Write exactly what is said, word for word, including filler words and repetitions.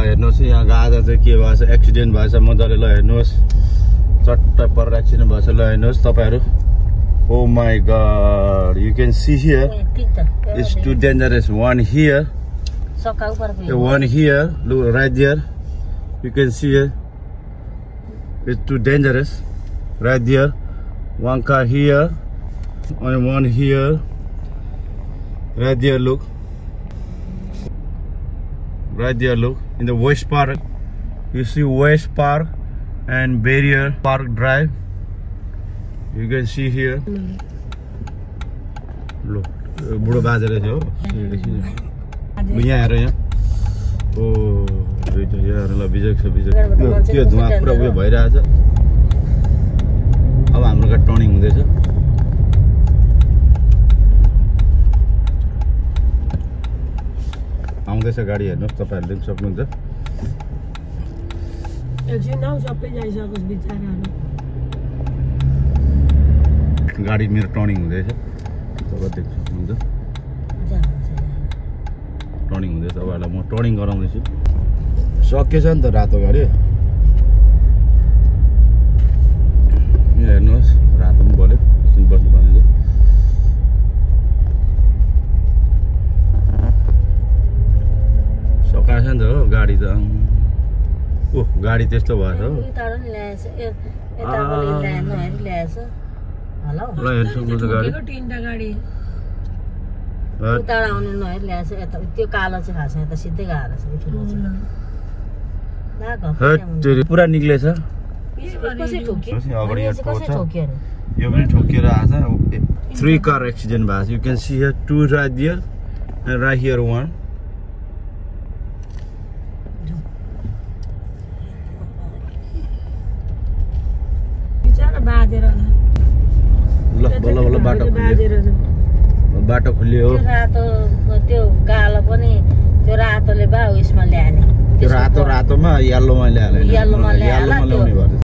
हेर्नुहोस् यहाँ गाजा चाहिँ के भएछ एक्सिडेन्ट भएछ मजाले ल हेर्नुहोस् चट्ट परेर एक्सिडेन्ट भएछ ल हेर्नुहोस् तपाईहरु Oh my god, you can see here it's too dangerous. One here, one here, look right there, you can see it, it's too dangerous. Right there, one car here and one here. Right there, look. Right there, look. In the West Park, you see West Park and Barrier Park Drive. You can see here. Look, बुढो बाजे रहेछ हो यहाँ हेर यहाँ ओ यहाँ ल बिजक छ बिजक त्यो धुवा पुरा उयो भइरहेछ अब हाम्रो गाडी टर्निङ हुँदैछ आउँदैछ गाडी हेर्नुहोस् तपाईहरुले पनि सक्नुहुन्छ एकछिन आउ सबै जाइसकोस् बिचाराहरु गाडी मेरो टर्निङ हुँदैछ तपाईहरु देख्न सक्नुहुन्छ टर्निङ हुँदैछ अब म टर्निङ गराउँदैछु सकेछ नि त रातो गाडी यहाँ हेर्नुहोस् रातो पनि बल्यो एकछिन बस्नु पर्ने सकाएछ नि त हो गाडी त ओ गाडी त्यस्तो भएछ हो हेलो ल हेर्न सक्नुहुन्छ गाडी तीनटा गाडी उता आउने नहेर ल्याएछ यता त्यो कालो चाहिँ खास यता सिधै गएर छ ठुलो चाहिँ पुरा निक्लेछ कसै ठोक्यो अगाडि यहाँ कसै ठोक्यो अरे यो पनि ठोकिएर आछ थ्री कार एक्सिडेन्ट भएको छ you can see here to right here and right here वान बिचारा बाजेर ल बल्ल बल्ल बाटो खुल्यो बाटो खुल्यो त्यो रातो त्यो कालो पनि त्यो रातोले बा उयसमा ल्याएन त्यो रातो रातोमा यल्लोमा ल्याएन यल्लोमा ल्याएन ल्याउने भएछ